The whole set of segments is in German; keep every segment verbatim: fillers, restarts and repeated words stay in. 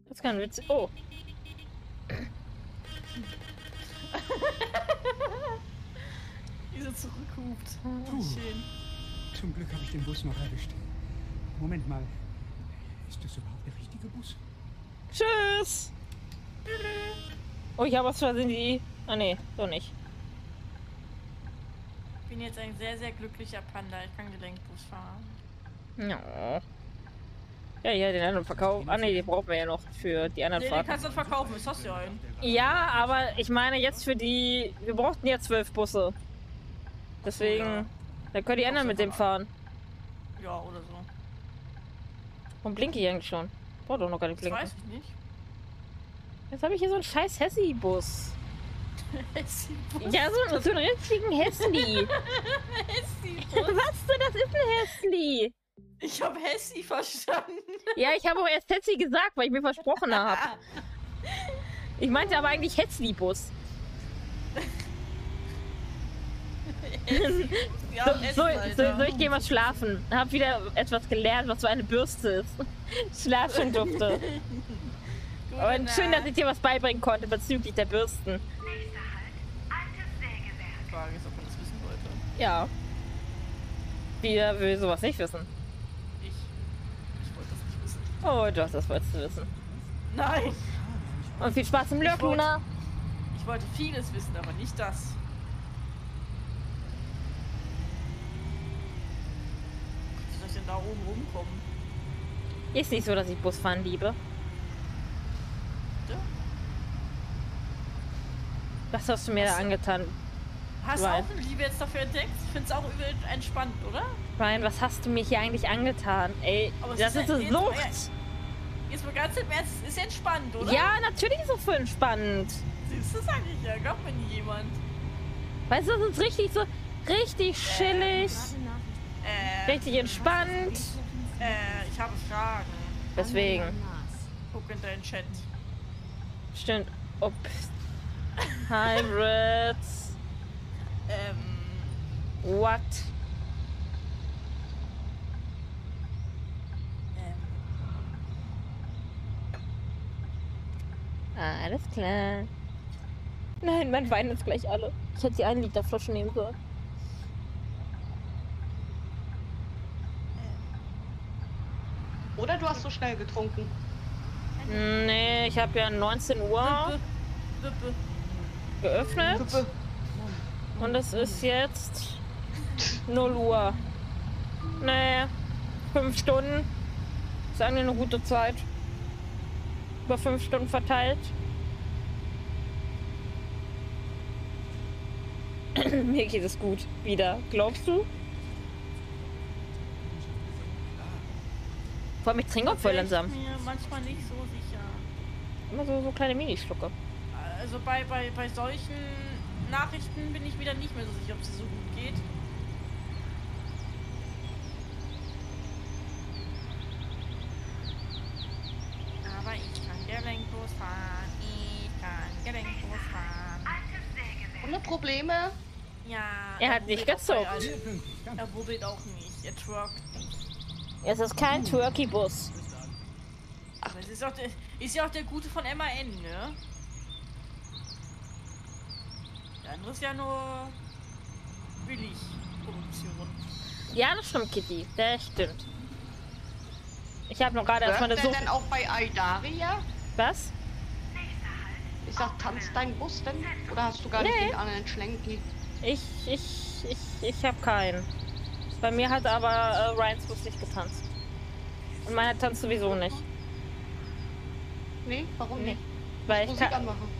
Das ist kein Witz. Oh. Wie sie zurückhupt. Puh. Schön. Zum Glück habe ich den Bus noch erwischt. Moment mal. Ist das überhaupt der richtige Bus? Tschüss. Oh, ich habe aus Versehen die... Ah, nee, so nicht. Ich bin jetzt ein sehr, sehr glücklicher Panda. Ich kann Gelenkbus fahren. Ja. Ja, ja, den anderen Verkauf. Ah, nee, die brauchen wir ja noch für die anderen Nee, den Fahrten. kannst du verkaufen. Ist das ja ein. Ja, aber ich meine jetzt für die... Wir brauchten ja zwölf Busse. Deswegen... Ja. Dann können die anderen mit dem fahren. Ja, oder so. Und blinke ich eigentlich schon? Braucht doch noch gar nicht Das blinken. weiß ich nicht. Jetzt habe ich hier so einen scheiß Hessi-Bus. Hessi-Bus. Ja, so, so einen richtigen Hesli. Hessi-Bus. Was denn? Das ist ein Hesli. Ich habe Hessi verstanden. Ja, ich habe auch erst Hessi gesagt, weil ich mir versprochen habe. Ich meinte aber eigentlich Hesli-Bus. Ja, So, Essen, so, so, Alter. so, ich gehe mal schlafen. Hab wieder etwas gelernt, was so eine Bürste ist. Schlaf schon dufte. Gute Und schön, dass Nacht. ich dir was beibringen konnte bezüglich der Bürsten. Die Frage ist, ob man das wissen wollte. Ja. Wer will sowas nicht wissen? Ich. Ich wollte das nicht wissen. Oh doch, das wolltest du wissen. Nein! Und viel Spaß im Lurk, wollte- Luna. Ich wollte vieles wissen, aber nicht das. Wie soll ich denn da oben rumkommen? Ist nicht so, dass ich Busfahren liebe. Ja. Was hast du mir da Was? angetan? Hast du Right. auch eine Liebe jetzt dafür entdeckt? Ich finde es auch übel entspannt, oder? Ryan, was hast du mir hier eigentlich angetan? Ey, Aber es das ist ist ja- eine jetzt- Sucht. Jetzt mal ganz im Ernst, es ist entspannt, oder? Ja, natürlich ist es voll entspannt. Siehst du, sag ich ja. Glaubt mir nie jemand. Weißt du, das ist richtig so, richtig chillig, Äh, richtig entspannt. äh, ich habe Fragen. Deswegen. Guck in deinen Chat. Stimmt. Ups. Hybrids. Ähm, What? ähm, Alles klar. Nein, mein Wein ist gleich alle. Ich hätte die eine Liter Flasche nehmen sollen. Oder du hast so schnell getrunken. Nee, ich habe ja neunzehn Uhr Bippe, bippe. geöffnet. Puppe. Und es ist jetzt null Uhr. Nee, fünf Stunden. Ist eigentlich eine gute Zeit. Über fünf Stunden verteilt. Mir geht es gut. Wieder. Glaubst du? Vor allem, ich trinke auch voll Da bin ich langsam. mir manchmal nicht so sicher. Immer so, so kleine Minischlucke. Also bei, bei, bei solchen Nachrichten bin ich wieder nicht mehr so sicher, ob es so gut geht. Aber ich kann gelenklos fahren. Ich kann gelenklos fahren. Ohne Probleme. Ja. Er hat nicht wubbelt auch bei gezuckt. allen. Er wubbelt auch nicht. Er truckt. Es ist kein Turkey-Bus. Aber es ist, auch der, ist ja auch der Gute von M A N, ne? Der andere ist ja nur Billigproduktion. Ja, das stimmt, Kitty. Das stimmt. Ich habe noch gerade Hört erstmal der eine Sucht. denn auch bei Aidaria? Was? Ich sag, tanzt dein Bus denn? Oder hast du gar nicht Nee. den anderen Schlenki? Ich, ich, ich, ich habe keinen. Bei mir hat aber äh, Ryans Bus nicht getanzt. Und meiner tanzt sowieso nicht. Nee, warum Nee. nicht? Weil ich Musik kann. anmachen.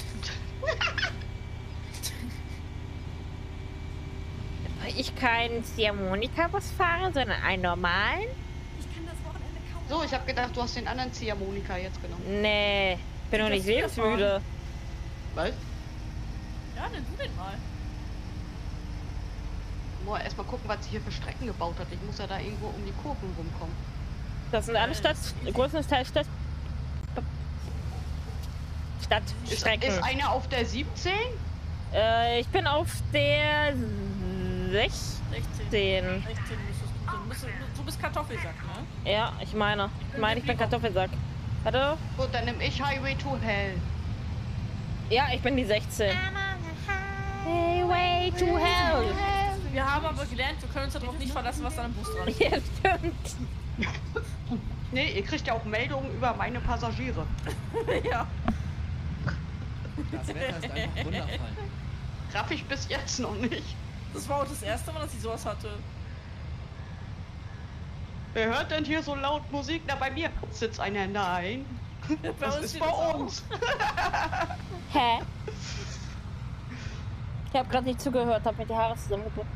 Weil ich keinen Ziehharmonika-Bus fahre, sondern einen normalen? So, ich habe gedacht, du hast den anderen Ziehharmonika jetzt genommen. Nee, bin noch Das nicht wir lebensmüde. Was? Ja, nimm du den mal. Muss erstmal gucken, was sie hier für Strecken gebaut hat. Ich muss ja da irgendwo um die Kurven rumkommen. Das sind alle Äh, Stadt, größtenteils Stadt. Ist, Stadtstrecken. ist einer auf der siebzehn? Äh, ich bin auf der sechzehn. sechzehn. sechzehn müsstest du sein. Müsstest- Du bist Kartoffelsack, ne? Ja, ich meine. Ich meine, ich bin Kartoffelsack. Warte. Gut, dann nehme ich Highway to Hell. Ja, ich bin die sechzehn. Highway to Hell. Wir haben aber gelernt, wir können uns darauf nicht verlassen, was an dem Bus dran ist. Ja, stimmt. Nee, ihr kriegt ja auch Meldungen über meine Passagiere. Ja. Das Wetter ist einfach wundervoll. Raff ich bis jetzt noch nicht. Das war auch das erste Mal, dass ich sowas hatte. Wer hört denn hier so laut Musik? Na, bei mir sitzt einer. Nein. Bei Das uns ist steht bei das auch. uns. Hä? Ich habe gerade nicht zugehört, habe mir die Haare zusammengebunden.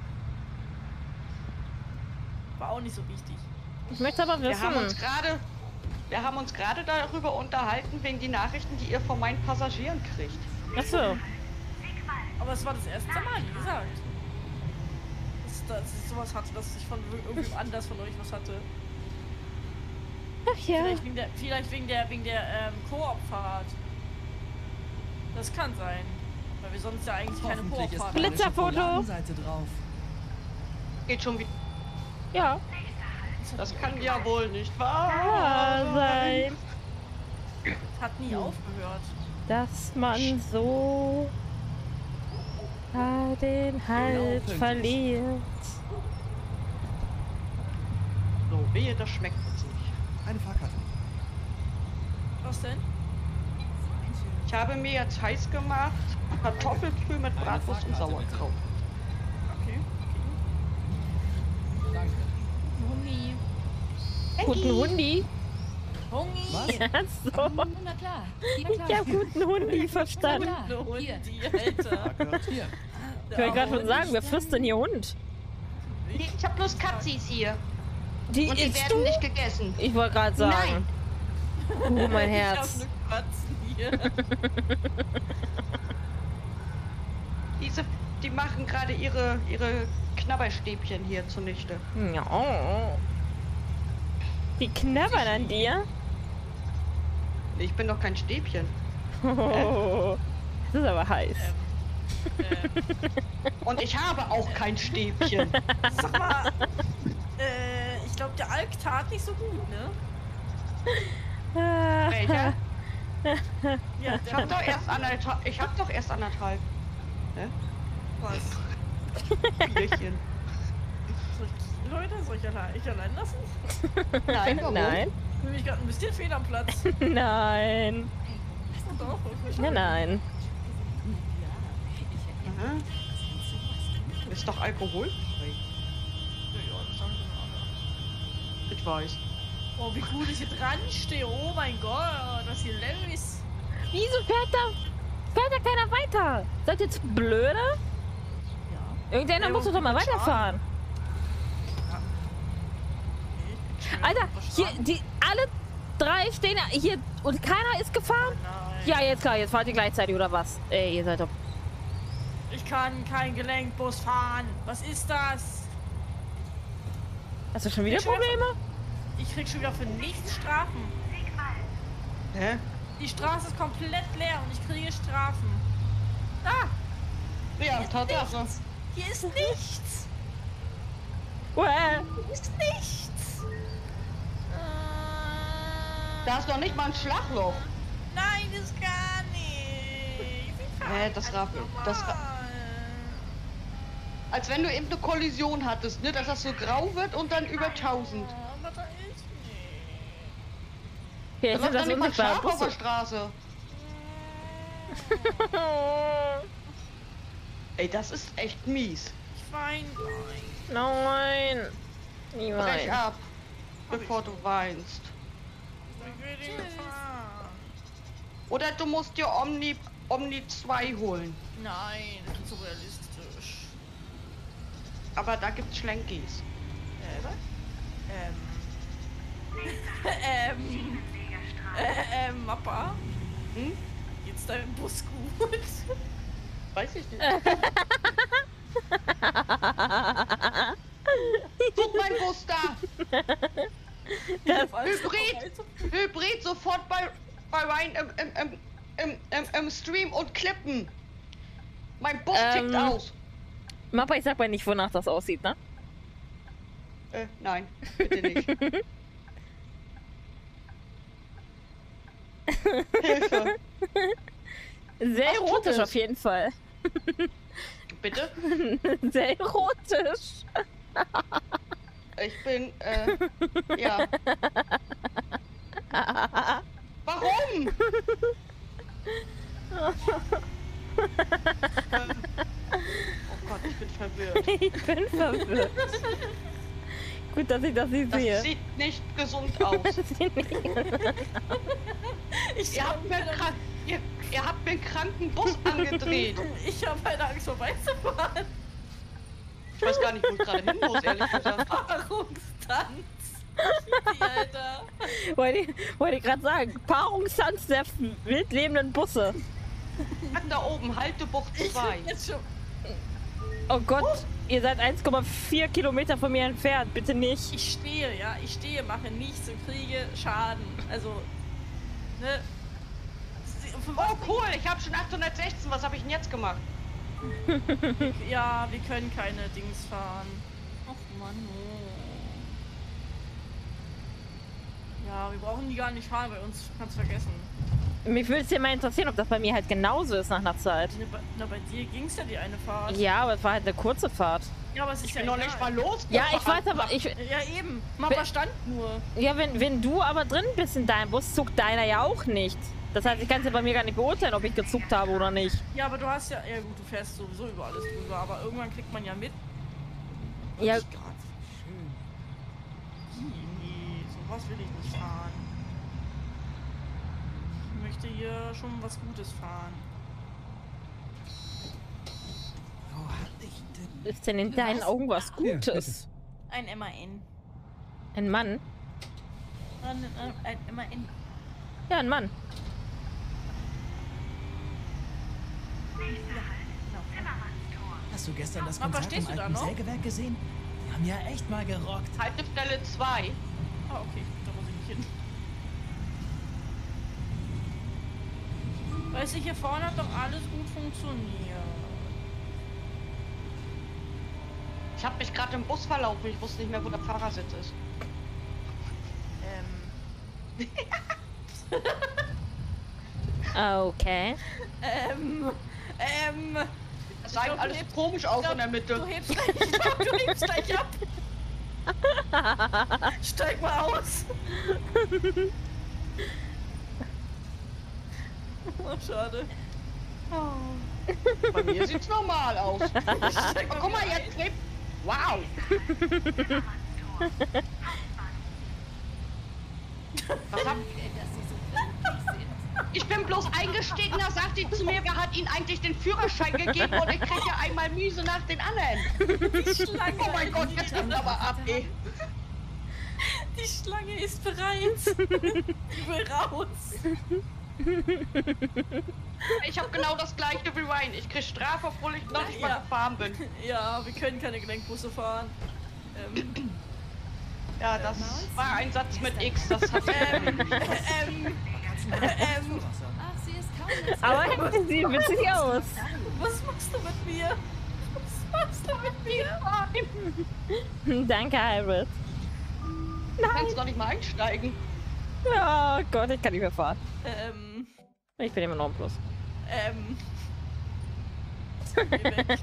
War auch nicht so wichtig. Ich möchte aber Wir haben uns wissen. gerade, wir haben uns gerade darüber unterhalten, wegen die Nachrichten, die ihr von meinen Passagieren kriegt. Achso. Aber es war das erste Mal, wie gesagt. Dass, dass ich sowas hatte, dass ich von irgendwem anders von euch was hatte. Ach ja. Vielleicht wegen der, vielleicht wegen der, wegen der ähm, Koop-Fahrt. Das kann sein. Weil wir sonst ja eigentlich keine Hoffentlich ist Koop-Fahrt meine haben. Blitzerfoto. Schokoladenseite drauf. Geht schon wieder. Ja. Das kann ja wohl nicht wahr Ja, sein. Hat nie aufgehört. Dass man so äh, den Halt pünktlich. verliert. So, wehe, das schmeckt jetzt nicht. Eine Fahrkarte. Was denn? Ich habe mir jetzt heiß gemacht Kartoffelpü mit Bratwurst und Fahrkarte, bitte. Sauerkraut. Okay. Danke. Hungi. Guten Hundi. Hungi. Was? Ja, so. Na klar. Ja, Ich hab guten Hundi verstanden. klar. Eine Hundi, Hier. Alter. Gehört hier. Ich wollte gerade schon sagen, wer frisst denn hier Hund? Nee, ich habe bloß Katzis hier. Die Und die isst werden du? nicht gegessen. Ich wollte gerade sagen. Oh, mein Ich hab Herz. ne Katzen hier. Diese, die machen gerade ihre, ihre Knabberstäbchen hier zunichte. Ja. Die knabbern an dir. Ich bin doch kein Stäbchen. Oh, das ist aber heiß. Ähm, Und ich habe auch kein Stäbchen. sag mal, äh, ich glaube, der Alk tat nicht so gut, ne? Welcher? Ja, Ich hab doch erst anderthalb. Ich hab doch erst anderthalb. Ne? Was? Bierchen. Soll ich, Leute, soll ich allein, ich allein lassen? Nein, warum? Nein. Ich bin mich gerade ein bisschen fehl am Platz. Nein. Doch, Nein, nein. Aha. Ist doch Alkohol? Ja, ja, das sagen schon alle. Ich weiß. Oh, wie gut ich hier dran stehe. Oh mein Gott, was hier los? Wieso fährt da, fährt da keiner weiter? Seid ihr zu blöde? Ja. Irgendeiner Ja, muss doch mal mit Schaden. weiterfahren. Schön Alter, hier, überschlagen. die, alle drei stehen da hier und keiner ist gefahren? Nein. Ja, jetzt klar, jetzt fahrt ihr gleichzeitig oder was? Ey, ihr seid doch... Ich kann kein Gelenkbus fahren. Was ist das? Hast du schon wieder Ich schon wieder- Probleme? Ich krieg schon wieder für nichts Strafen. Hä? Die Straße ist komplett leer und ich kriege Strafen. Ah, Ja, Tatsache. hier ist nichts. Uäh. Hier ist nichts. Äh, Da ist noch nicht mal ein Schlagloch. Nein, ist gar nicht. Wie Hä, das raff ich. Das ra Als wenn du eben eine Kollision hattest, ne? Dass das so grau wird und dann über tausend. Aber da ist nicht. Hier Da sind läuft das doch nicht mal ein unsichtbare Schaf auf der Busse. Straße. Ey, das ist echt mies. Ich weine. Nein. Brech Niemand. ab, bevor du weinst. Ich will den fahren. Oder du musst dir Omni, Omni zwei holen. Nein, das ist so realistisch. Aber da gibt's Schlenkis. Äh, was? Ähm. ähm. Äh, ähm, Mappa? Hm? Geht's deinem Bus gut? Weiß ich nicht. Guck mein Bus da! Hybrid! Hybrid sofort bei, bei Ryan im, im, im, im, im, im Stream und klippen! Mein Bus tickt Ähm. aus! Mappa, ich sag mal nicht, wonach das aussieht, ne? Äh, nein, bitte nicht. Sehr Was tut erotisch es? auf jeden Fall. Bitte? Sehr erotisch. Ich bin, äh, ja. Warum? ähm, oh Gott, ich bin verwirrt. Ich bin verwirrt. Gut, dass ich das nicht Das sehe. sieht nicht gesund aus. Ich Ihr hab, habt, mir krank, ihr, ihr habt mir einen kranken Bus angedreht. ich hab halt Angst vorbeizufahren. Ich weiß gar nicht, wo ich gerade hin muss, ehrlich gesagt. Paarungstanz. Die, Alter. Wollte ich, wollte ich gerade sagen. Paarungstanz der wild lebenden Busse. Da oben, Haltebucht Ich zwei. bin jetzt schon. Oh Gott, ihr seid eins Komma vier Kilometer von mir entfernt. Bitte nicht. Ich stehe, ja, ich stehe, mache nichts und kriege Schaden. Also, ne? Für was Oh cool, ich habe schon achthundertsechzehn. Was habe ich denn jetzt gemacht? Ja, wir können keine Dings fahren. Ach Mann. Oh. Ja, wir brauchen die gar nicht fahren, bei uns kannst du vergessen. Mich würde es ja mal interessieren, ob das bei mir halt genauso ist nach einer Zeit. Ne, bei- Na, bei dir ging's ja die eine Fahrt. Ja, aber es war halt eine kurze Fahrt. Ja, aber es ist Ich ja bin noch egal. nicht mal los. Ja, ich weiß aber, ich, Ja, eben. Mappa stand nur. ja, wenn, wenn du aber drin bist in deinem Bus, zuckt deiner ja auch nicht. Das heißt, ich kann es ja bei mir gar nicht beurteilen, ob ich gezuckt habe oder nicht. Ja, aber du hast ja. Ja, gut, du fährst sowieso über alles drüber, aber irgendwann kriegt man ja mit. Ja, Ich grad. Schön. Nee, sowas will ich nicht fahren. Ich möchte hier schon was Gutes fahren. Wo hab ich denn? ist denn in deinen Augen was Ja, Gutes? Ein M A N. Ein Mann? Ein, ein M A N. Ja, ein Mann. Hast du gestern das Papa, Konzert im stehst du da alten noch? Sägewerk gesehen? Die haben ja echt mal gerockt. Haltestelle zwei. Ah, okay, da muss ich nicht hin. Weißt du, hier vorne hat doch alles gut funktioniert. Ich habe mich gerade im Bus verlaufen. Ich wusste nicht mehr, wo der Fahrersitz ist. Ähm. Okay. Ähm. Ähm. Das sah glaub, alles du hebst- komisch aus glaub, in der Mitte. Du hebst gleich, ich glaub, du hebst gleich ab. Steig mal aus. Oh, schade. Bei mir sieht's normal aus. Steig Oh, guck mal, jetzt klebt. Wow. Was hab... Ich bin bloß eingestiegen, da sagt die zu mir, wer hat ihnen eigentlich den Führerschein gegeben und ich krieg ja einmal Miese nach den anderen. Die Schlange. Oh mein Gott, jetzt kommt aber ab, ey. Die Schlange ist bereit. Die will raus. Ich habe genau das gleiche wie Ryan. Ich krieg Strafe, obwohl ich noch nicht mal Ja. gefahren bin. Ja, wir können keine Gelenkbusse fahren. Ähm, Ja, das war ein Satz mit X, das hat ähm, ähm, ähm, Ach, sie ist kaum Aber es sieht witzig aus. was machst du mit mir? Was machst du mit mir? Danke, Hybrid. Du kannst doch nicht mal einsteigen. Oh Gott, ich kann nicht mehr fahren. Ähm, Ich bin immer noch im Plus. ähm. Geh weg.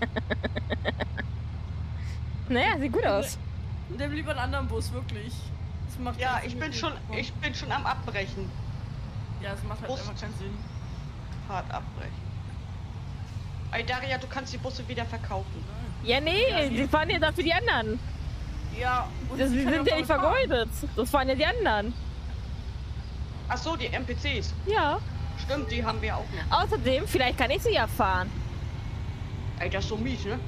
Naja, sieht gut aus. Nimm lieber einen anderen Bus, wirklich. Das macht Ja, keinen ich Sinn bin mit schon, dem- ich bin schon am Abbrechen. Ja, es macht halt Bus. einfach keinen Sinn. Hart abbrechen. Ey, Daria, du kannst die Busse wieder verkaufen. Ja, nee, die fahren ja dafür die anderen. Ja, und Das, sie die können sind ja auch nicht damit fahren. vergeudet. Das fahren ja die anderen. Ach so, die N P Cs. Ja. Stimmt, die haben wir auch noch. Außerdem, vielleicht kann ich sie ja fahren. Ey, das ist so mies, ne?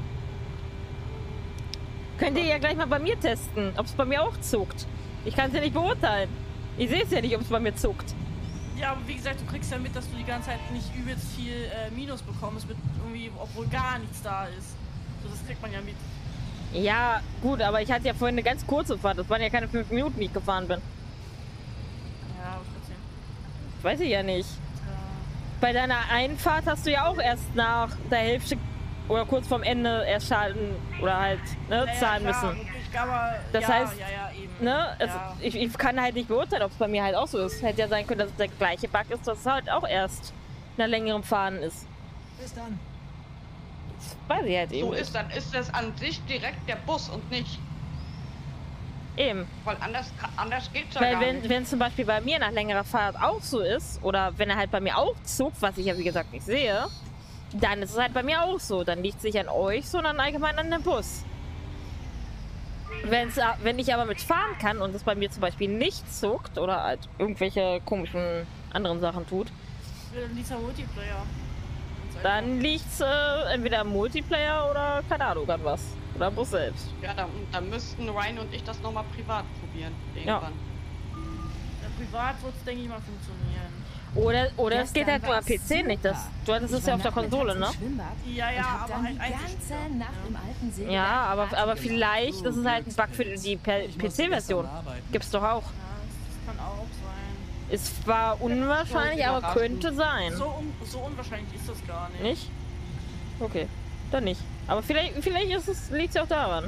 Könnt ihr ja gleich mal bei mir testen, ob es bei mir auch zuckt. Ich kann es ja nicht beurteilen. Ich sehe es ja nicht, ob es bei mir zuckt. Ja, aber wie gesagt, du kriegst ja mit, dass du die ganze Zeit nicht übelst viel äh, Minus bekommst, mit irgendwie, obwohl gar nichts da ist. So, das kriegt man ja mit. Ja, gut, aber ich hatte ja vorhin eine ganz kurze Fahrt. Das waren ja keine fünf Minuten, die ich gefahren bin. Ja, aber trotzdem. Weiß ich ja nicht. Ja. Bei deiner Einfahrt hast du ja auch erst nach der Hälfte oder kurz vorm Ende erst Schaden oder halt ne, Ja, zahlen ja, klar, müssen. Ich, aber, Das ja, heißt, ja, ja, eben. Ne? Es, Ja. ich, ich kann halt nicht beurteilen, ob es bei mir halt auch so ist. Hätte ja sein können, dass es der gleiche Bug ist, dass es halt auch erst nach längerem Fahren ist. Bis dann. Das weiß ich halt eben. So nicht. ist, dann ist das an sich direkt der Bus und nicht. Eben. Weil anders, anders geht's ja Weil gar wenn, nicht. wenn zum Beispiel bei mir nach längerer Fahrt auch so ist, oder wenn er halt bei mir auch zuckt, was ich ja wie gesagt nicht sehe, dann ist es halt bei mir auch so. Dann liegt es nicht an euch, sondern allgemein an dem Bus. Wenn's, wenn ich aber mitfahren kann und es bei mir zum Beispiel nicht zuckt oder halt irgendwelche komischen anderen Sachen tut, Dann dieser Multiplayer. dann liegt es äh, entweder am Multiplayer oder keine Ahnung an was. Oder am Bus selbst. Ja, da, da müssten Ryan und ich das nochmal privat probieren. Irgendwann. Ja, privat wird es, denke ich mal, funktionieren. Oder, oder es geht Gestern halt nur am war's P C nicht. Das, du hattest es ja auf der Konsole, ne? Ja, ja, und hab aber dann halt die eigentlich. ganze Nacht im alten See. Ja, aber, aber vielleicht ist es halt ein Bug für die P C-Version. Gibt's doch auch. Ja, das, das kann auch sein. Es war unwahrscheinlich, aber könnte sein. So, un so unwahrscheinlich ist das gar nicht. Nicht? Okay, dann nicht. Aber vielleicht, vielleicht ist es, liegt es ja auch daran.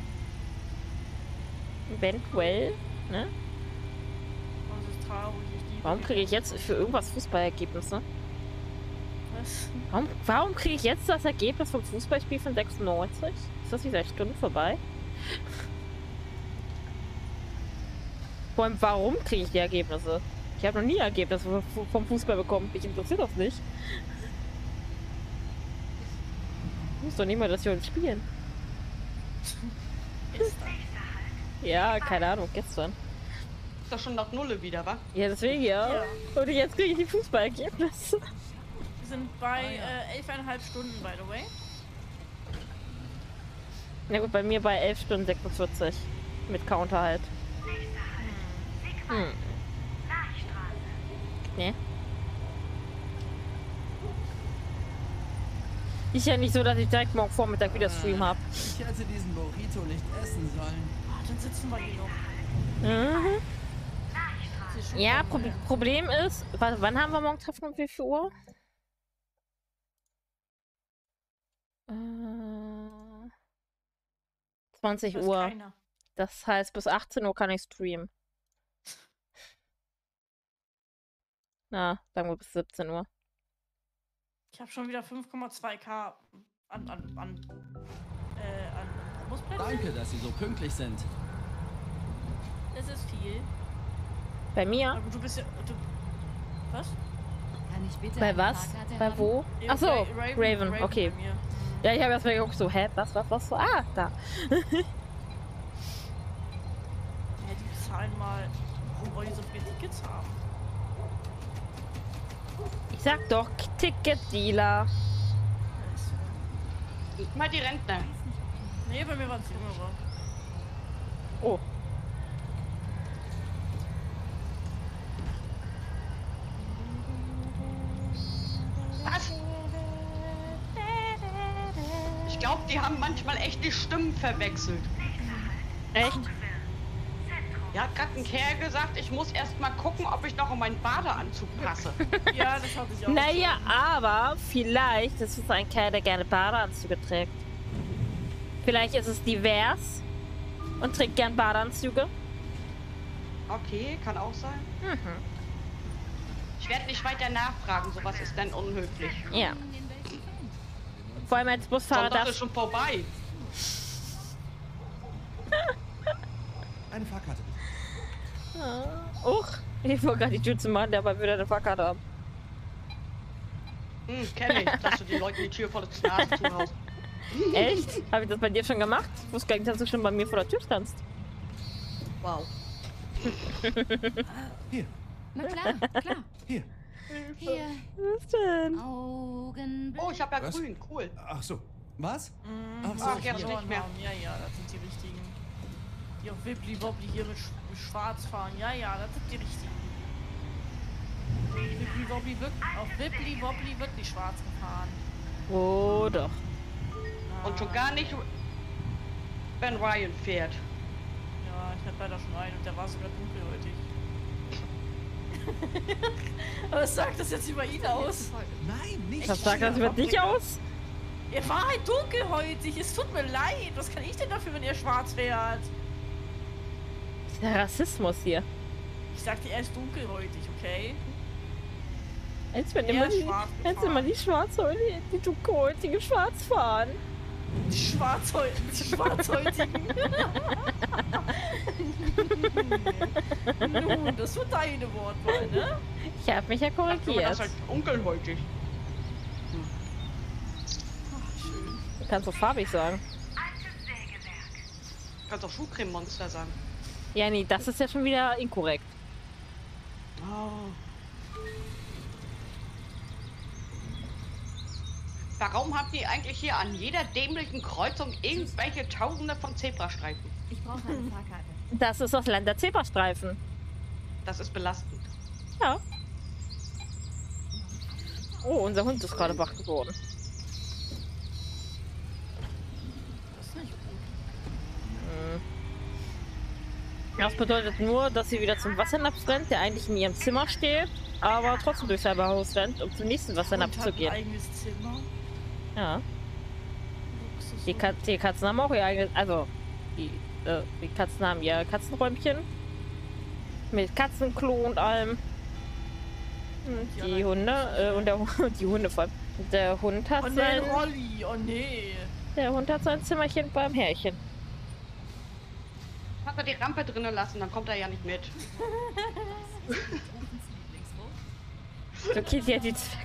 Eventuell, ne? Das ist traurig. Die Warum kriege ich jetzt für irgendwas Fußballergebnisse? Was? Warum, warum kriege ich jetzt das Ergebnis vom Fußballspiel von sechsundneunzig? Ist das die sechs Stunden vorbei? Vor allem, warum kriege ich die Ergebnisse? Ich habe noch nie Ergebnisse vom Fußball bekommen. Mich interessiert das nicht. Ich muss doch nicht mal, dass wir uns spielen. Ja, keine Ahnung, gestern. Ist doch schon nach Nulle wieder, wa? Ja, deswegen ja. Ja. Und jetzt kriege ich die Fußballergebnisse. Wir sind bei äh, elfeinhalb Stunden, by the way. Na gut, bei mir bei elf Stunden sechsundvierzig. Mit Counter halt. Hm. Nee. Ist ja nicht so, dass ich direkt morgen Vormittag wieder Stream habe. Ich hätte diesen Burrito nicht essen sollen. Ah, dann sitzen wir hier noch. Mhm. Das ist schon Ja, voll, Pro ja. Problem ist, wann, wann haben wir morgen Treffen um wie viel Uhr? Äh, zwanzig Weiß Uhr. keiner. Das heißt, bis achtzehn Uhr kann ich streamen. Na, sagen wir bis siebzehn Uhr. Ich habe schon wieder fünf Komma zwei K an, an, an, äh, an Busplätze. Danke, dass Sie so pünktlich sind. Das ist viel. Bei mir? Aber du bist ja. Du, was? Kann ich bitte Bei eine was? Fahrkarte Bei haben? wo? Ja, Achso, Ra- Raven, okay. bei mir. Ja, ich habe erst mal geguckt, so, hä, was, was, was? Ah, da. Ja, die bezahlen mal, warum wollen die so viele Tickets haben? Ich sag doch, Ticket-Dealer. Das ist- Mal die Rentner. Nee, bei mir waren es jüngere. Oh. Was? Ich glaube, die haben manchmal echt die Stimmen verwechselt. Echt? Ja, hat gerade ein Kerl gesagt, ich muss erst mal gucken, ob ich noch in meinen Badeanzug passe. Ja, das hatte ich auch. Naja, aber vielleicht ist es ein Kerl, der gerne Badeanzüge trägt. Vielleicht ist es divers und trägt gern Badeanzüge. Okay, kann auch sein. Mhm. Ich werde nicht weiter nachfragen, sowas ist dann unhöflich. Ja. Vor allem als Busfahrer Sonntag ist darfst schon vorbei. Eine Fahrkarte bitte. Ah. Uch, ich wollte gerade die Tür zu machen, der aber wieder eine Fahrkarte haben. Hm, kenn ich, dass du die Leuten die Tür vor der Nase zuhaust. Echt? Habe ich das bei dir schon gemacht? Ich wusste gar nicht, dass du schon bei mir vor der Tür standst. Wow. Hier, Na klar, klar. hier. Hier, Was denn? Augenblick. Oh, ich habe ja Was? grün, cool. Ach so. Was? Mhm, Ach so, Ach, ich jetzt verstehe. nicht mehr. Ja, ja, das sind die richtigen. Die auch Wibbly Wobbly hier mit, sch mit schwarz fahren. Ja, ja, das sind die richtigen. Wibbly Wobbly wirklich, auf Wibbly Wobbly wirklich schwarz gefahren. Oh, doch. Ah, Und schon gar nicht, wenn Ryan fährt. Ja, ich hatte leider schon einen und der war sogar dunkelhäutig. Aber was sagt das jetzt über ihn aus? Nein, nicht. Was sagt das über dich aus? Er war halt dunkelhäutig, es tut mir leid. Was kann ich denn dafür, wenn er schwarz fährt? Der Rassismus hier. Ich sagte, er ist dunkelhäutig, okay? Als wenn Eher immer die, schwarz als gefahren. immer die Schwarzhäutigen, die dunkelhäutigen schwarz fahren. Die Schwarzhäutigen. Die Schwarzhäutigen. Nun, das war deine Wortwahl, ne? Ich habe mich ja Guck mal, korrigiert. das ist halt unkelhäutig. Du kannst doch farbig sagen. Du kannst auch Schuhcreme-Monster sagen. Ja, nee, das ist ja schon wieder inkorrekt. Oh. Warum habt ihr eigentlich hier an jeder dämlichen Kreuzung irgendwelche Tausende von Zebrastreifen? Ich brauche eine Fahrkarte. Das ist das Land der Zebrastreifen. Das ist belastend. Ja. Oh, unser Hund ist gerade wach geworden. Das ist nicht gut. Das bedeutet nur, dass sie wieder zum Wassernapf rennt, der eigentlich in ihrem Zimmer steht, aber trotzdem durch sein Haus rennt, um zum nächsten Wassernapf Und zu hat ein gehen. eigenes Zimmer. Ja. Luxus. Die, Kat die Katzen haben auch ihr eigenes, also die, äh, die Katzen haben ihr Katzenräumchen mit Katzenklo und allem. Und die Hunde äh, und der Hund, die Hunde vor allem. Der Hund hat Und sein, ein Rolli, oh nee. der Hund hat sein Zimmerchen beim Härchen. Hat er die Rampe drinnen lassen, dann kommt er ja nicht mit. So geht ja die Zwerge.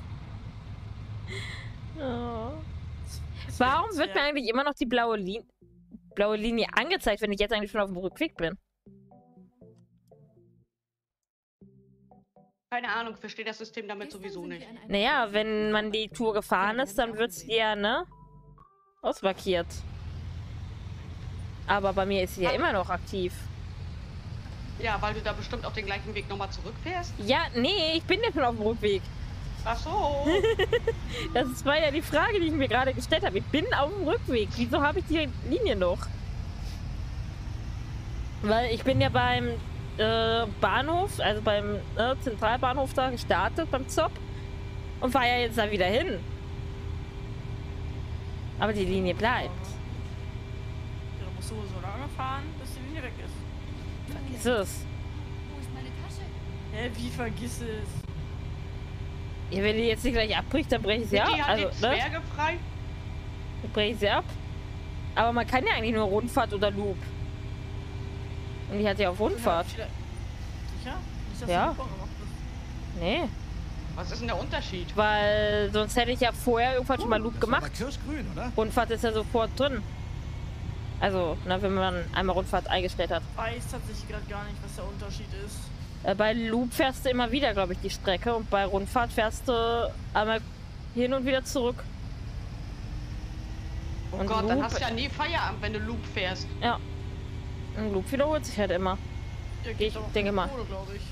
Oh. Warum wird mir eigentlich immer noch die blaue, Lin blaue Linie angezeigt, wenn ich jetzt eigentlich schon auf dem Rückweg bin? Keine Ahnung, verstehe das System damit sowieso nicht. Naja, wenn man die Tour gefahren ist, dann wird es ja, ne? Ausmarkiert. Aber bei mir ist sie ja immer noch aktiv. Ja, weil du da bestimmt auf den gleichen Weg nochmal zurückfährst. Ja, nee, ich bin ja schon auf dem Rückweg. Ach so. Das war ja die Frage, die ich mir gerade gestellt habe. Ich bin auf dem Rückweg. Wieso habe ich die Linie noch? Weil ich bin ja beim äh, Bahnhof, also beim äh, Zentralbahnhof da gestartet, beim Zopp. Und fahre ja jetzt da wieder hin. Aber die Linie bleibt. Ja, du musst so, so lange fahren, bis die Linie weg ist. Vergiss es. Wo ist meine Tasche? Hä, wie vergiss es? Ja, wenn die jetzt nicht gleich abbricht, dann breche ich sie ab. Die hat Also, die ne? Zwerge frei. Dann breche ich sie ab. Aber man kann ja eigentlich nur Rundfahrt oder Loop. Und die hat ja auf Rundfahrt. Ja, sicher? Nicht, dass Ja. du Loop gemacht hast. Nee. Was ist denn der Unterschied? Weil sonst hätte ich ja vorher irgendwann schon mal Loop Das war aber gemacht. kirschgrün, oder? Rundfahrt ist ja sofort drin. Also, na, wenn man einmal Rundfahrt eingestellt hat. Ich weiß tatsächlich gerade gar nicht, was der Unterschied ist. Äh, bei Loop fährst du immer wieder, glaube ich, die Strecke. Und bei Rundfahrt fährst du einmal hin und wieder zurück. Oh Und Gott, dann Loop- hast du ja nie Feierabend, wenn du Loop fährst. Ja. Und Loop wiederholt sich halt immer. Ja, Ich geht aber denke von mal. Kohle, glaube ich.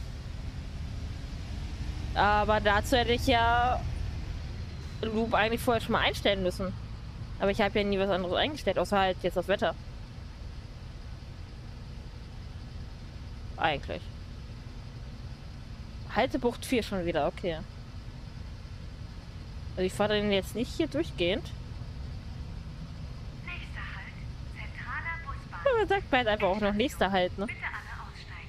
Aber dazu hätte ich ja Loop eigentlich vorher schon mal einstellen müssen. Aber ich habe ja nie was anderes eingestellt, außer halt jetzt das Wetter. Eigentlich. Haltebucht vier schon wieder, okay. Also ich fahre den jetzt nicht hier durchgehend. Nächster Halt, zentraler Busbahnhof. Aber man sagt bald einfach auch noch nächster Halt, ne? Bitte alle aussteigen.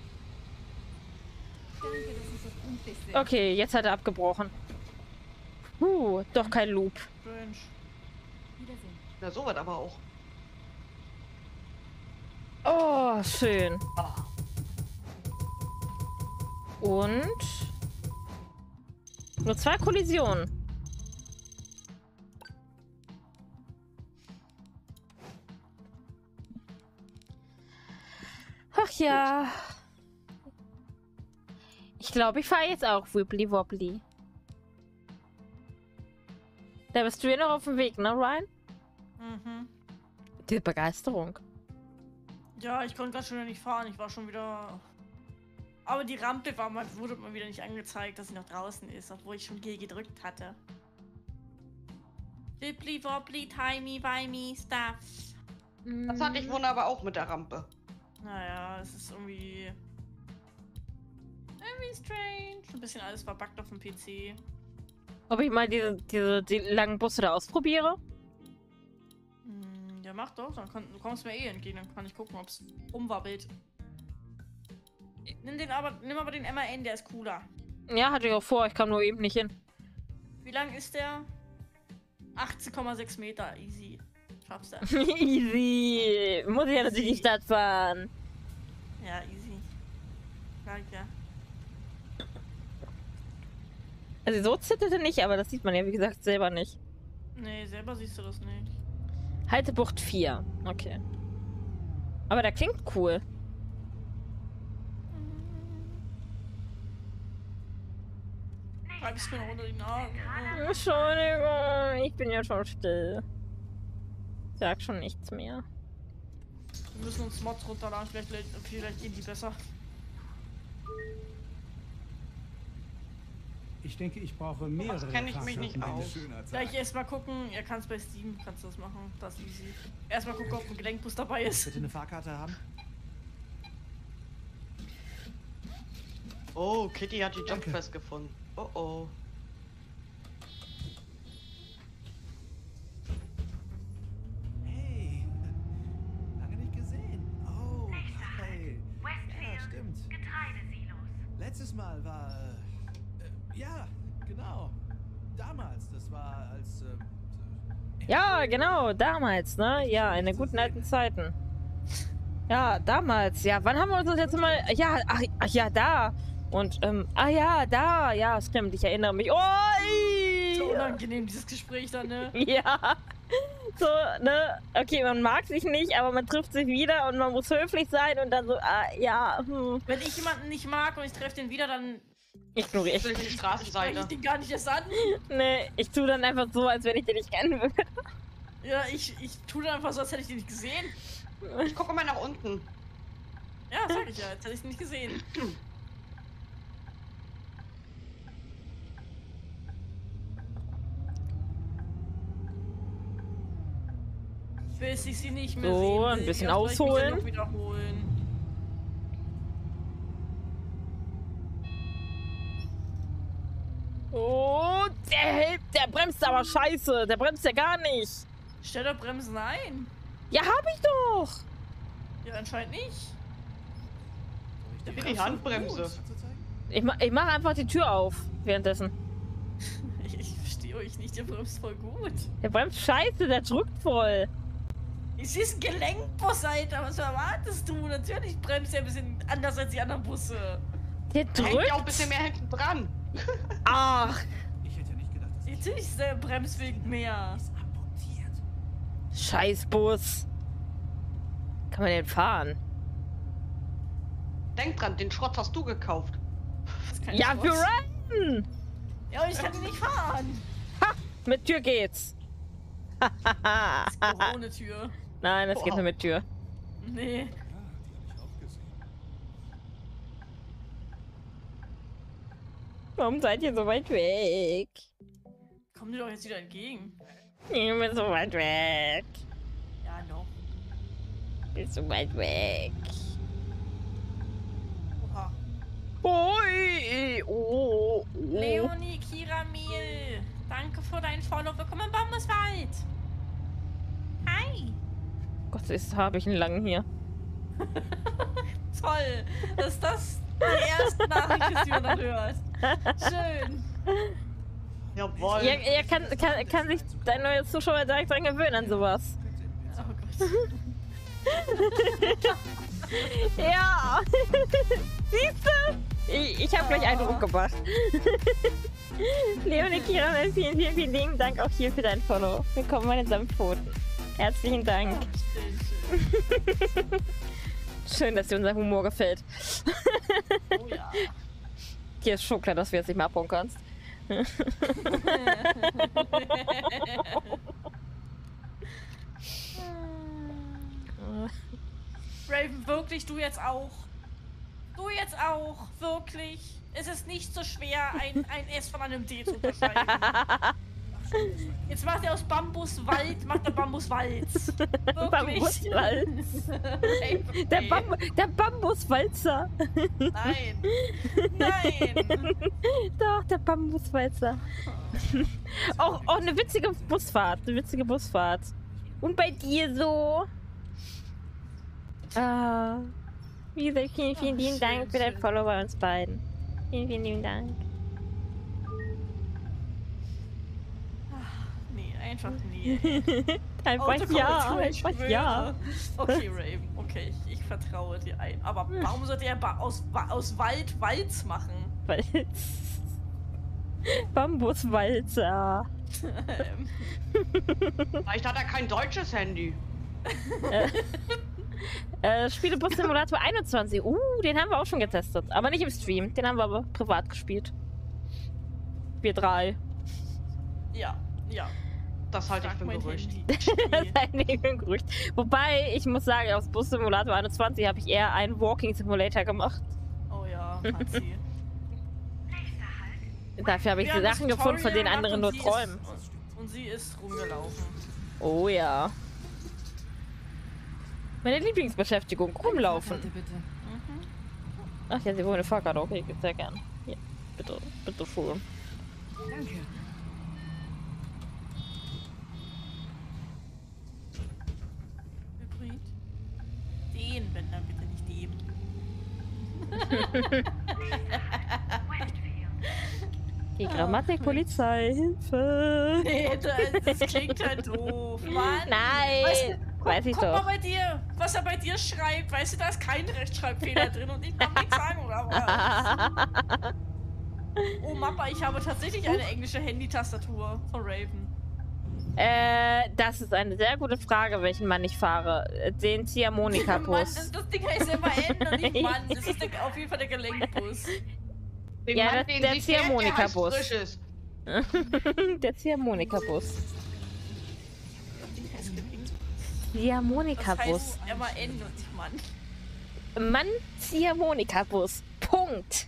Danke, dass Sie so pünktlich sind. Okay, jetzt hat er abgebrochen. Uh, doch kein Loop. Strange. Wiedersehen. Na, so wird aber auch. Oh, schön. Und nur zwei Kollisionen. Ach ja. Ich glaube, ich fahre jetzt auch Wibbly Wobbly. Da bist du ja noch auf dem Weg, ne, Ryan? Mhm. Die Begeisterung. Ja, ich konnte gerade schon wieder nicht fahren. Ich war schon wieder. Aber die Rampe war mal, wurde mal wieder nicht angezeigt, dass sie noch draußen ist, obwohl ich schon G gedrückt hatte. Wibbly wobbly, timey wimey stuff. Das hatte ich wunderbar auch mit der Rampe. Naja, es ist irgendwie. Irgendwie strange. Ein bisschen alles verbuggt auf dem P C. Ob ich mal diese, diese die langen Busse da ausprobiere? Hm, ja, mach doch. Dann kann, du kommst mir eh entgegen. Dann kann ich gucken, ob es umwabbelt. Nimm den aber, nimm aber den M A N, der ist cooler. Ja, hatte ich auch vor. Ich kam nur eben nicht hin. Wie lang ist der? achtzehn Komma sechs Meter. Easy. Schaffst du. Easy. Muss ich ja natürlich in die Stadt fahren. Ja, easy. Sag ich ja. Also so zitterte nicht, aber das sieht man ja wie gesagt selber nicht. Nee, selber siehst du das nicht. Haltebucht vier. Okay. Aber der klingt cool. Reibst mir noch unter die Nase. Entschuldigung, ich bin ja schon still. Sag schon nichts mehr. Wir müssen uns Mods runterladen, vielleicht, vielleicht gehen die besser. Ich denke, ich brauche mehrere. Das kenne ich mich nicht aus. Gleich erstmal gucken, ihr kannst bei Steam, kannst du das machen, das ist easy. Erstmal gucken, ob ein Gelenkbus dabei ist. Bitte eine Fahrkarte haben? Oh, Kitty hat die Jobquest gefunden. Oh oh. Hey, lange nicht gesehen. Oh, hey. Ja, Westfield, stimmt. Getreidesilos. Letztes Mal war... Äh, ja, genau. Damals, das war als... Äh, Ja, genau, damals, ne? Ja, in den guten alten Zeiten. Ja, damals. Ja, wann haben wir uns das jetzt mal... Ja, ach, ach ja, da. Und, ähm, ah ja, da. Ja, stimmt, ich erinnere mich. Oh, So unangenehm, dieses Gespräch dann, ne? ja. So, ne? Okay, man mag sich nicht, aber man trifft sich wieder und man muss höflich sein und dann so, ah, ja, hm. Wenn ich jemanden nicht mag und ich treffe den wieder, dann Ignoriere ich. Durch die spreche Straßenseite. ich den gar nicht erst an. Nee, ich tue dann einfach so, als wenn ich den nicht kennen würde. Ja, ich, ich tue dann einfach so, als hätte ich den nicht gesehen. Ich gucke mal nach unten. Ja, sag ich ja, als hätte ich den nicht gesehen. Bis ich sie nicht mehr So, sehen will, ein bisschen erst soll ich mich dann ausholen. noch wiederholen. Oh, der hält, der bremst aber scheiße. Der bremst ja gar nicht. Stell doch Bremsen ein. Ja, hab ich doch. Ja, anscheinend nicht. Der Die bremst voll Handbremse. gut. Ich, ma ich mache einfach die Tür auf währenddessen. Ich, ich verstehe euch nicht, der bremst voll gut. Der bremst scheiße, der drückt voll. Es ist ein Gelenkbus, Alter. Was erwartest du? Natürlich bremst er ein bisschen anders als die anderen Busse. Der Hängt ja auch ein drückt. bisschen mehr hinten dran. Ach, ich hätte nicht gedacht, dass Natürlich ist der Bremsweg mehr. das amputiert. scheiß Bus. Kann man den fahren? Denk dran, den Schrott hast du gekauft. Das ist kein Ja, Schrott. für Ryan. Ja, aber ich kann ihn nicht fahren. Ha, mit Tür geht's. Das ist auch ohne Tür. Nein, das geht Wow. nur mit Tür. Nee. Warum seid ihr so weit weg? Komm dir doch jetzt wieder entgegen. Ich bin so weit weg. Ja, noch. Bist so weit weg. Oha. Ui, oh, oh. Leonie Kiramil. Danke für dein Follow. Willkommen im Bambuswald. Hi. Gott, ist habe ich einen langen hier. Toll. Dass das die erste Nachricht ist, die man dann hört. Schön. Jawohl. Ja, ja kann, kann, kann sich dein neuer Zuschauer direkt dran gewöhnen an sowas. Oh Gott. Ja. Siehst du? Ich, ich habe gleich Eindruck gemacht. Leonie Kiramel, vielen, vielen, vielen lieben Dank auch hier für dein Follow. Willkommen meine Samtpfoten. Herzlichen Dank. Schön, schön. Schön, dass dir unser Humor gefällt. Oh ja. Hier ist schon klar, dass du jetzt nicht mehr abhauen kannst. Raven, wirklich, du jetzt auch. Du jetzt auch, wirklich. Es ist nicht so schwer, ein, ein S von einem D zu unterscheiden. Jetzt macht er aus Bambuswald, macht er Bambuswalz. Wirklich. Bambuswalz. Raven, Der, ey. Bam der Bambuswalzer. Nein. Nein. Doch, der Bambuswalzer. Auch, auch eine witzige Busfahrt. Eine witzige Busfahrt. Und bei dir so? Ah. Wie gesagt, vielen, vielen Ach, lieben schön, Dank für dein schön. Follow bei uns beiden. Vielen, vielen lieben Dank. Einfach nee. Einfach Autokorrektur, ja, ich einfach schwöre. ja. Okay, Raven, okay, ich, ich vertraue dir ein. Aber warum sollte er ba aus, Wa- aus Wald Walz machen? Walz. Bambuswalzer. Ähm, Vielleicht hat er kein deutsches Handy. Äh, Spielebus Simulator einundzwanzig. Uh, den haben wir auch schon getestet. Aber nicht im Stream. Den haben wir aber privat gespielt. Wir drei. ja, ja. Das halte ich Frag für ein mein Gerücht. Handy. Das ist ein eben Gerücht. Wobei, ich muss sagen, aus Bus Simulator einundzwanzig habe ich eher einen Walking Simulator gemacht. Oh ja, hat sie. Nächster Halt. Dafür habe ich Wir die haben das Sachen gefunden, von denen Tutorial andere nur gemacht und sie träumen. Ist, und sie ist rumgelaufen. Oh ja. Meine Lieblingsbeschäftigung, rumlaufen. Fahrkarte, bitte. Mhm. Ach ja, sie wollen eine Fahrkarte. Okay, sehr gern. Hier, bitte, bitte schön. Danke. Hybrid. Den, wenn dann bitte nicht dem. Westfield. Die Grammatik, Polizei, Hilfe. Nee, das, das klingt halt doof, Mann. Nein, Weißt du, guck, weiß ich guck mal doch. bei dir, was er bei dir schreibt. Weißt du, da ist kein Rechtschreibfehler drin und ich kann nichts sagen, oder was? Oh, Mappa, ich habe tatsächlich eine englische Handy-Tastatur von Raven. Äh, das ist eine sehr gute Frage, welchen Mann ich fahre. Den Mann, Ziehharmonika-Bus. das, das Ding heißt ja immer N und nicht Mann. Das ist der, auf jeden Fall der Gelenkbus. Den Ja, Mann, das- den der sie fährt, der heißt Ziehharmonika-Bus. Frisches. Der Ziehharmonika-Bus. Das Ding heißt Gelenkbus. Das Ziehharmonika-Bus. heißt immer N und nicht Mann. Mann, Ziehharmonika-Bus. Punkt.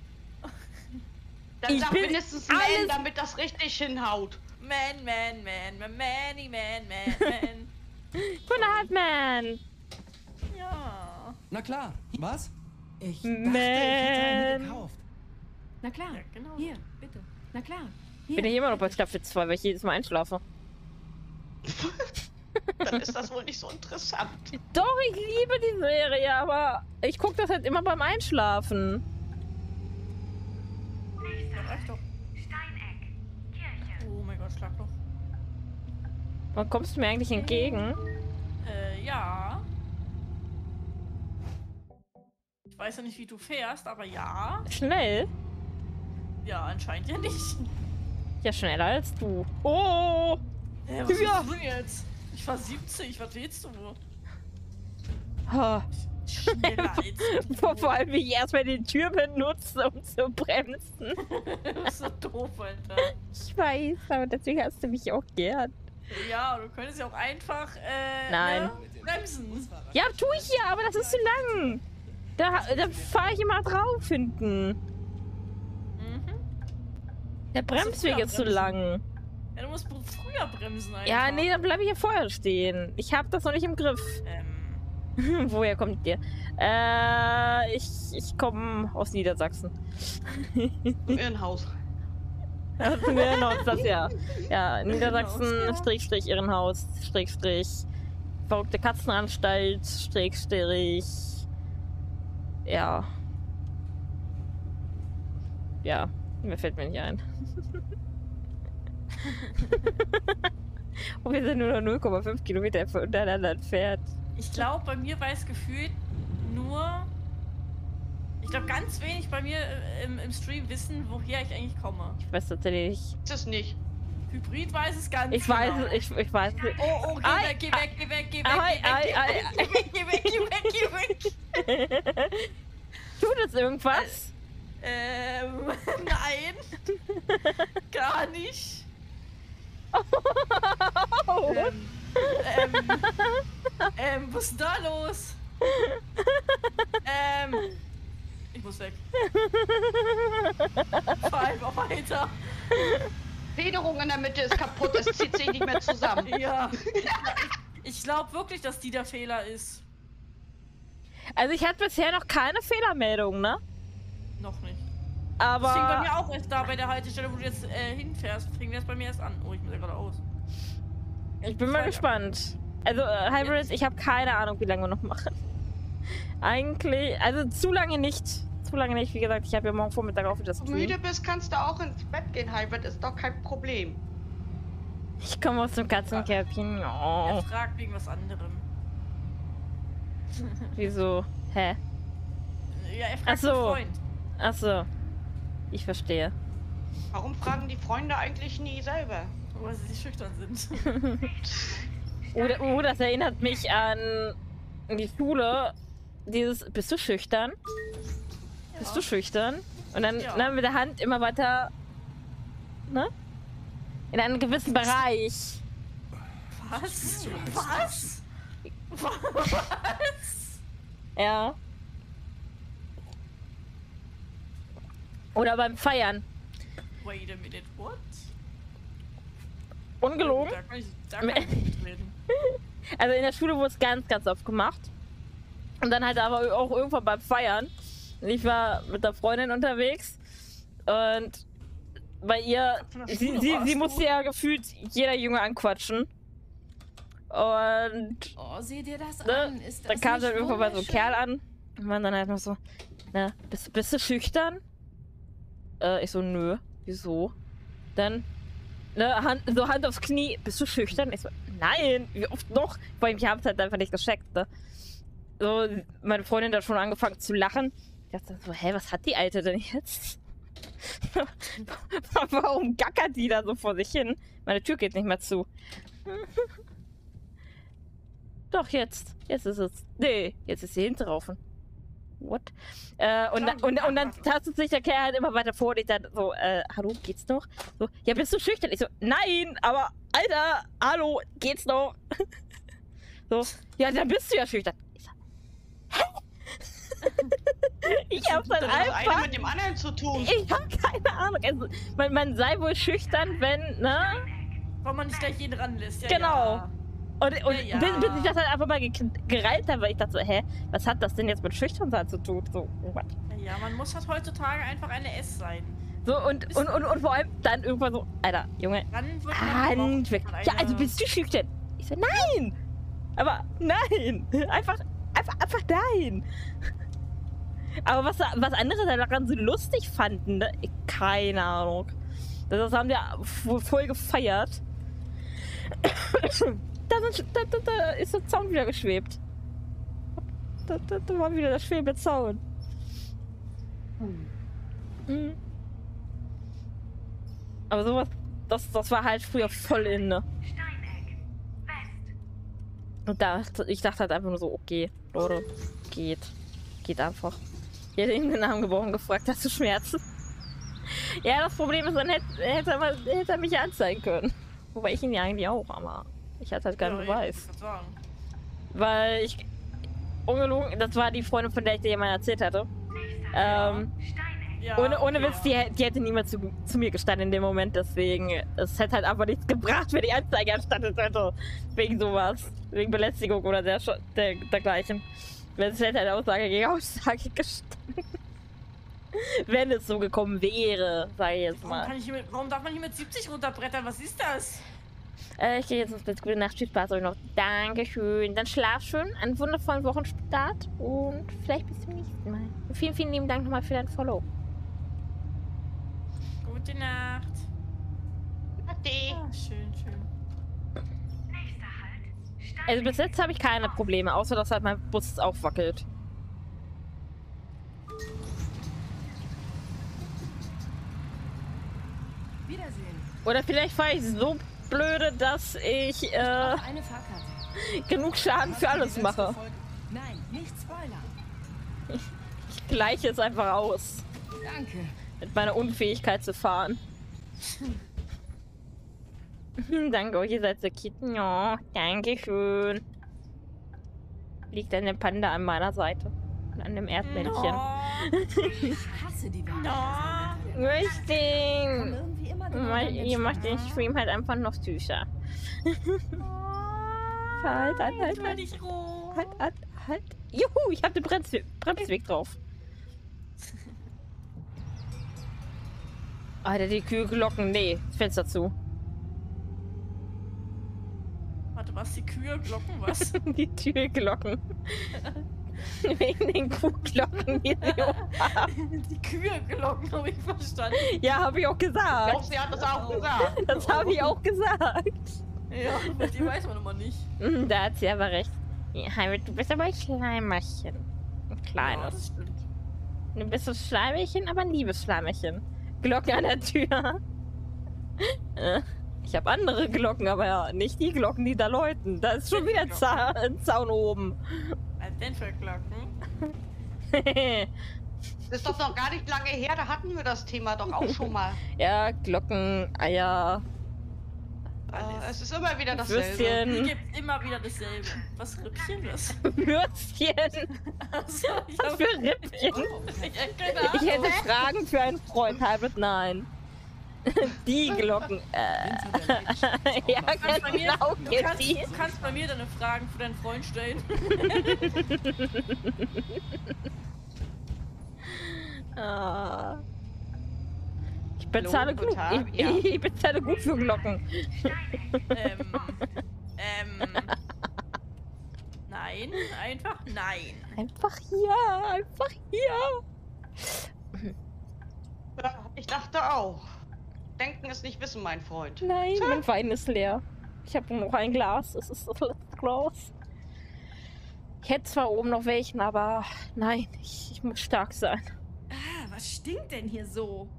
Dann Ich sag bin mindestens Man, alles- damit das richtig hinhaut. Man, man, man, man, many, man, man, man. Von der Hartmann. Ja. Na klar. Was? Ich. Dachte, ich hätte eine Man. gekauft. Na klar. Ja, genau. Hier, bitte. Na klar. Hier. Bin ich immer noch bei Staffel zwei, weil ich jedes Mal einschlafe. Dann ist das wohl nicht so interessant. Doch, ich liebe die Serie, aber ich gucke das halt immer beim Einschlafen. Nächster Ja, reicht Halt. doch. Steineck. Kirche. Oh mein Gott, schlag doch. Wann kommst du mir eigentlich entgegen? Äh, ja. Ich weiß ja nicht, wie du fährst, aber ja. Schnell? Ja, anscheinend ja nicht. Ja, schneller als du. Oh! Hä, was Ja. willst du denn jetzt? Ich war siebzig, was willst du? Ha. Schneller als du. Vor, vor allem, wie ich erstmal die Tür benutze, um zu bremsen. Du bist so doof, Alter. Ich weiß, aber deswegen hast du mich auch gern. Ja, du könntest ja auch einfach, äh, Nein. Ne, bremsen. Ja, tue ich ja, aber das ist zu lang. Da, da fahre ich immer drauf hinten. Mhm. Der Bremsweg ist zu bremsen. lang. Ja, du musst früher bremsen einfach. Ja, nee, dann bleibe ich ja vorher stehen. Ich habe das noch nicht im Griff. Ähm, Woher kommt ihr? Äh, ich, ich komme aus Niedersachsen. Irrenhaus. Aus dem Irrenhaus, das ja. Ja, Niedersachsen, Irrenhaus, ja. Strich, Irrenhaus, Strich, Strich. Verrückte Katzenanstalt, Strich, Strich. Ja. Ja, mir fällt mir nicht ein. Und wir sind nur noch null Komma fünf Kilometer voneinander entfernt. ich glaube, bei mir weiß gefühlt nur. Ich glaube, ganz wenig bei mir äh, im, im Stream wissen, woher ich eigentlich komme. Ich weiß tatsächlich nicht. Ist es nicht. Hybrid weiß es ganz Ich genau. weiß es, ich, ich weiß es. Oh, oh, geh Ei, weg, geh weg, geh weg, geh weg, Ei, geh ei, weg, geh weg, geh weg, geh weg, geh weg, geh weg. Tut es irgendwas? Ähm, nein. Gar nicht. Oh. Ähm, ähm, ähm, was ist denn da los? ähm, ich muss weg. Fahr einfach weiter. Federung in der Mitte ist kaputt, es zieht sich nicht mehr zusammen. Ja. Ich glaube wirklich, dass die der Fehler ist. Also ich hatte bisher noch keine Fehlermeldung, ne? Noch nicht. Das fing bei Aber mir auch erst da bei der Haltestelle, wo du jetzt äh, hinfährst, fing das bei mir erst an. Oh, ich muss ja gerade aus. ich bin mal gespannt. Also äh, Hybrid, ich habe keine Ahnung, wie lange wir noch machen. Eigentlich, also zu lange nicht. Zu lange nicht, wie gesagt, ich habe ja morgen Vormittag auch wieder das Wenn du müde bist, kannst du auch ins Bett gehen, Hybrid, ist doch kein Problem. Ich komme aus dem Katzenkäppchen. Er Oh. fragt wegen was anderem. Wieso? Hä? Ja, er Ach fragt so. einen Freund. Achso. Ich verstehe. Warum fragen die Freunde eigentlich nie selber? Weil sie schüchtern sind. Oder, oh, das erinnert mich an die Schule. Dieses, bist du schüchtern? Bist du schüchtern? Und dann Ja. ne, mit der Hand immer weiter, ne? In einen gewissen Bereich. Was? Was? Was? Ja. Oder beim Feiern. Wait a minute, what? Ungelogen. Da kann ich, da kann ich nicht reden. Also in der Schule wurde es ganz, ganz oft gemacht. Und dann halt aber auch irgendwann beim Feiern. Ich war mit der Freundin unterwegs und bei ihr, Von der sie, Schule sie, warst sie du? musste ja gefühlt jeder Junge anquatschen. Und Oh, sieh dir das ne, an. Ist das dann kam nicht dann irgendwann mal so ein wunderschön? Kerl an und war dann halt noch so, na, bist, bist du schüchtern? Äh, ich so, nö, wieso? Dann, ne, Hand, so Hand aufs Knie, bist du schüchtern? Ich so, nein, wie oft noch? Vor allem, ich hab's halt einfach nicht gescheckt, ne? So, meine Freundin hat schon angefangen zu lachen. Ich dachte so, hä, was hat die Alte denn jetzt? Warum gackert die da so vor sich hin? Meine Tür geht nicht mehr zu. Doch, jetzt. Jetzt ist es. Nee, jetzt ist sie hinterlaufen. What? Äh, und, dann- und, und dann tastet sich der Kerl halt immer weiter vor und ich dann so, äh, hallo, geht's noch? So, ja, bist du schüchtern? Ich so, nein, aber, Alter, hallo, geht's noch? So, ja, dann bist du ja schüchtern. Ich so, hä? Ich hab's dann Das hat das eine einfach... mit dem anderen zu tun. Ich hab keine Ahnung. Also, man, man sei wohl schüchtern, wenn, ne? Weil man nicht gleich jeden ranlässt. Ja, Genau. Ja. Und, und Ja, ja. Bis, bis ich das halt einfach mal ge gereilt habe, weil ich dachte so, hä, was hat das denn jetzt mit Schüchternsein zu tun? So, what? Ja, man muss halt heutzutage einfach eine S sein. So, und, und, und, und vor allem dann irgendwann so, Alter, Junge, Dann wird man Hand weg. gemocht von Ja, einer- also bist du schüchtern? Ich so, nein! Aber nein! Einfach, einfach, einfach nein! Aber was, was andere daran so lustig fanden, ne? Keine Ahnung. Das haben wir wohl voll gefeiert. Da, sind, da, da, da ist der Zaun wieder geschwebt. Da, da, da war wieder der schwebende Zaun. Mhm. Aber sowas, das, das war halt früher voll in, ne? Steineck. West. Und da, ich dachte halt einfach nur so, okay, Leute, geht. Geht einfach. Ich hätte ihm den Namen gebrochen gefragt, hast du Schmerzen? Ja, das Problem ist, dann hätte, hätte, er, mal, hätte er mich ja anzeigen können. Wobei ich ihn ja eigentlich auch, aber ich hatte halt keinen Ja, Beweis. ich wollte gerade sagen. Weil ich, ungelogen, das war die Freundin, von der ich dir jemand erzählt hatte. Ähm, Steineck. Ja, ohne ohne okay, Witz, die, ja. die hätte niemand zu, zu mir gestanden in dem Moment, deswegen, es hätte halt einfach nichts gebracht, wenn die Anzeige erstattet hätte. Wegen sowas. Wegen Belästigung oder der, der, dergleichen. Es hätte halt Aussage gegen Aussage gestanden. Wenn es so gekommen wäre, sage ich jetzt Warum, mal. kann ich hier mit, warum darf man hier mit siebzig runterbrettern? Was ist das? Äh, ich gehe jetzt ins Bett. Gute Nacht, viel Spaß euch noch. Dankeschön. Dann schlaf schön. Einen wundervollen Wochenstart. Und vielleicht bis zum nächsten Mal. Und vielen, vielen lieben Dank nochmal für dein Follow. Gute Nacht. Ade. Ah, schön, schön. Nächster Halt. Steineck. Also bis jetzt habe ich keine Probleme, außer dass halt mein Bus aufwackelt. Wiedersehen. Oder vielleicht fahre ich so blöde, dass ich äh, Auch eine Fahrkarte. genug Schaden für alles mache. Nein, nicht spoilern. Ich gleiche es einfach aus. Danke. Mit meiner Unfähigkeit zu fahren. Danke euch, ihr seid so cute. Ja, danke schön. Liegt ein Panda an meiner Seite. Und an dem Erdmännchen. Ich hasse die Welt. No. Richtig. Irgendwie immer genau dann Ihr den macht den Spaß. Stream halt einfach noch süßer. Halt an, halt Jetzt an. bin ich rot. Halt an, halt. Juhu, ich hab den Bremsweg, Bremsweg drauf. Alter, die Kühlglocken. Nee, das Fenster zu. Warte, was? Die Kühe, Glocken, was? Die Türglocken. Wegen den Kuhglocken, die sie umhaben. Die Kühe-Glocken habe ich verstanden. Ja, habe ich auch Ich gesagt. glaube, sie hat das auch gesagt. Das habe ich auch gesagt. Ja, aber die weiß man immer nicht. Mhm, da hat sie aber recht. Ja, Heimat, du bist aber ein Schleimerchen. Ein Ja, das kleines. stimmt. Du bist ein Schleimerchen, aber ein liebes Schleimerchen. Glocken an der Tür. Äh, Ich habe andere Glocken, aber ja, nicht die Glocken, die da läuten. Da ist schon wieder ein Za ein Zaun oben. Was denn für Glocken? Das ist doch noch gar nicht lange her, da hatten wir das Thema doch auch schon mal. Ja, Glocken, Eier, Äh, es ist immer wieder dasselbe. Es Würstchen, gibt immer wieder dasselbe. Was Rippchen das? Würstchen. Also, ich Was hab, für Rippchen? ja, keine Ahnung. Ich hätte Fragen für einen Freund, Halbert, nein. Die Glocken. Äh, ja, kannst bei mir- genau, Du kannst, Kitty. du kannst bei mir deine Fragen für deinen Freund stellen. Ah. Ich bezahle Hallo, gut. guten Tag, Ich, ja. ich bezahle gut für Glocken. ähm, ähm, nein, einfach nein. Einfach hier, einfach hier. Ja, ich dachte auch. Denken ist nicht wissen, mein Freund. Nein, mein Wein ist leer. Ich habe nur noch ein Glas. Es ist das letzte Glas. Ich hätte zwar oben noch welchen, aber nein, ich, ich muss stark sein. Ah, was stinkt denn hier so?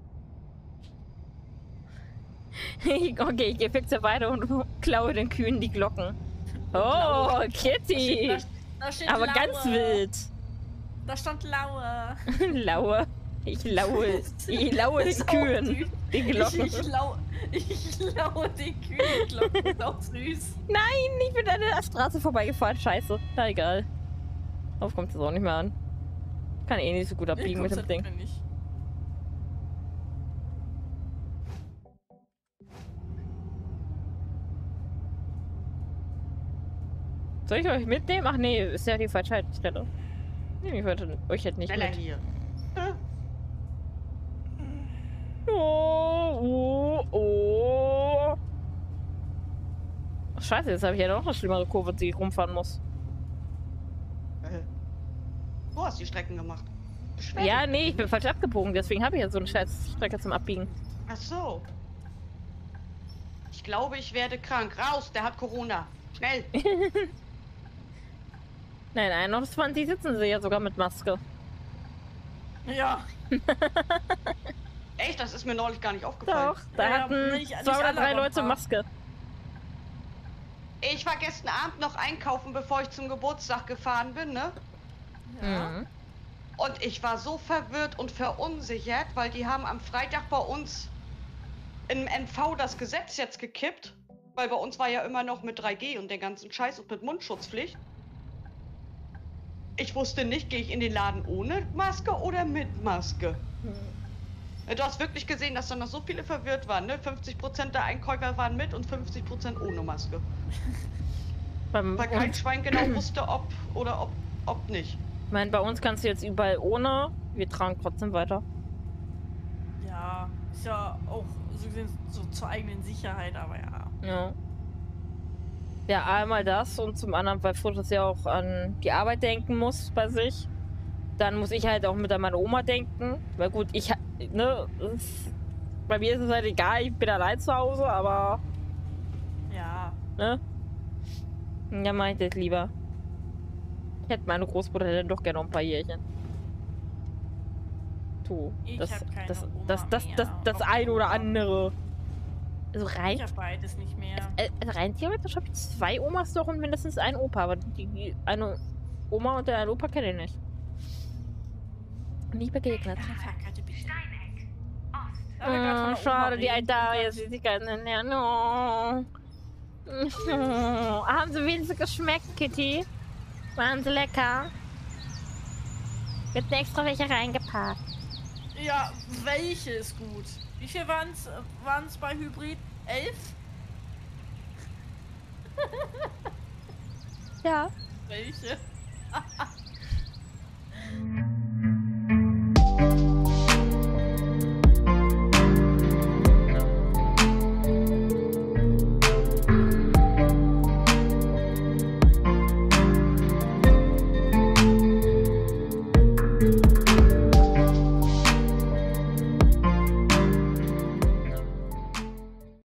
Okay, ich gehe fix weiter und klaue den Kühen die Glocken. Oh, Kitty! Da, da steht Aber Laue. ganz wild. Da stand Laue. Laue. Ich laue. Ich laue den Ist auch Kühen. süß. Die Glocken. Ich, ich, lau, ich laue den Kühen die Glocken. Ist auch süß. Nein, ich bin an der Straße vorbeigefahren. Scheiße. Na egal. Auf kommt es auch nicht mehr an. Kann eh nicht so gut abbiegen mit dem Ding. Nicht. Soll ich euch mitnehmen? Ach nee, ist ja die falsche Stelle. Nee, ich wollte euch halt nicht Schneller mit. hier. Oh, oh, oh. Ach, scheiße, jetzt habe ich ja noch eine schlimmere Kurve, die ich rumfahren muss. Äh, Du hast die Strecken gemacht. Beschwer Ja, dich. nee, ich bin falsch abgebogen, deswegen habe ich ja so eine scheiß Strecke zum Abbiegen. Ach so. Ich glaube, ich werde krank. Raus, der hat Corona. Schnell. Nein, einundzwanzig sitzen sie ja sogar mit Maske. Ja. Echt, das ist mir neulich gar nicht aufgefallen. Doch, da Ja, ja, hatten nicht- nicht zwei oder alle, drei aber ein Leute paar. Maske. Ich war gestern Abend noch einkaufen, bevor ich zum Geburtstag gefahren bin, ne? Ja. Mhm. Und ich war so verwirrt und verunsichert, weil die haben am Freitag bei uns im N V das Gesetz jetzt gekippt. Weil bei uns war ja immer noch mit drei G und der ganzen Scheiß und mit Mundschutzpflicht. Ich wusste nicht, gehe ich in den Laden ohne Maske oder mit Maske? Du hast wirklich gesehen, dass da noch so viele verwirrt waren, ne? fünfzig Prozent der Einkäufer waren mit und fünfzig Prozent ohne Maske. Beim, Weil kein uns, Schwein genau wusste, ob oder ob, ob nicht. ich mein, bei uns kannst du jetzt überall ohne. Wir tragen trotzdem weiter. Ja, ist ja auch so, gesehen so zur eigenen Sicherheit, aber ja. Ja. Ja, einmal das und zum anderen, weil Fotos ja auch an die Arbeit denken muss bei sich. Dann muss ich halt auch mit an meine Oma denken. Weil gut, ich, ne, es- bei mir ist es halt egal, ich bin allein zu Hause, aber, Ja. ne? Ja, mach ich das lieber. Ich hätte meine Großmutter dann doch gerne noch ein paar Jährchen. Du, Ich das, hab keine das, Oma das, das, mehr. das, das Auf ein oder Oma. andere. Also rein Ich hab beides nicht mehr. Äh, also rein theoretisch habe ich zwei Omas doch und mindestens einen Opa, aber die, die eine Oma und der eine Opa kenne ich nicht. Nie begegnet. Fahrkarte bitte. Steineck. Ost. Da wir grad von Oh, der schade, Oma die reden. Alta, jetzt ist die ganze no. Oh, haben sie wenigstens geschmeckt, Kitty? Waren sie lecker? Wird extra welche reingepackt. Ja, welche ist gut? Wie viel waren es bei Hybrid? Elf? Ja. Welche?